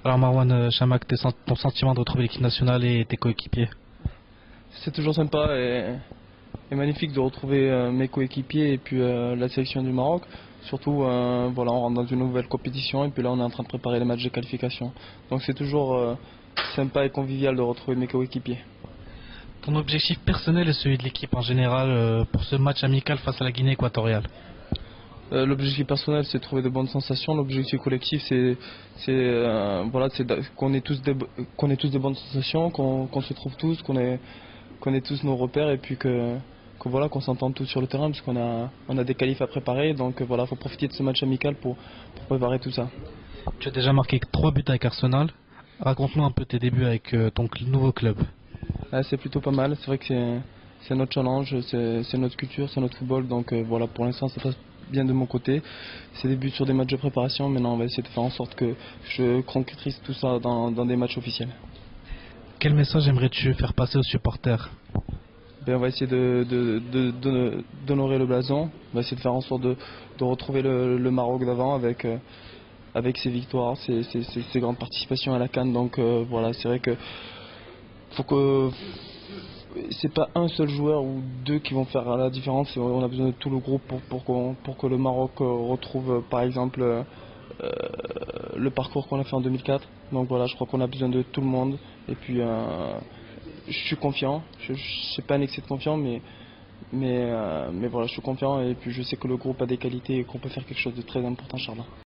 Alors Marwan Chamakh, ton sentiment de retrouver l'équipe nationale et tes coéquipiers? C'est toujours sympa et magnifique de retrouver mes coéquipiers et puis la sélection du Maroc. Surtout, voilà, on rentre dans une nouvelle compétition et puis là on est en train de préparer les matchs de qualification. Donc c'est toujours sympa et convivial de retrouver mes coéquipiers. Ton objectif personnel et celui de l'équipe en général pour ce match amical face à la Guinée équatoriale? L'objectif personnel c'est de trouver de bonnes sensations. L'objectif collectif voilà, qu'on ait tous de bonnes sensations, qu'on se trouve tous, qu'on ait tous nos repères et puis que voilà, qu'on s'entende tous sur le terrain parce on a des qualifs à préparer. Donc voilà, faut profiter de ce match amical pour préparer tout ça. Tu as déjà marqué 3 buts avec Arsenal. Raconte-nous un peu tes débuts avec ton nouveau club. C'est plutôt pas mal. C'est vrai que c'est notre challenge, c'est notre culture, c'est notre football. Donc voilà, pour l'instant ça passe bien de mon côté. C'est des buts sur des matchs de préparation. Maintenant on va essayer de faire en sorte que je concrétise tout ça dans des matchs officiels. Quel message aimerais-tu faire passer aux supporters? On va essayer d'honorer le blason. On va essayer de faire en sorte de retrouver le Maroc d'avant avec ses victoires, ses grandes participations à la CAN. Donc voilà, c'est vrai que faut que c'est pas un seul joueur ou deux qui vont faire la différence. On a besoin de tout le groupe pour que le Maroc retrouve par exemple le parcours qu'on a fait en 2004. Donc voilà, je crois qu'on a besoin de tout le monde. Et puis je suis confiant. Je sais pas un excès de confiance, mais voilà, je suis confiant et puis je sais que le groupe a des qualités et qu'on peut faire quelque chose de très important, Charles.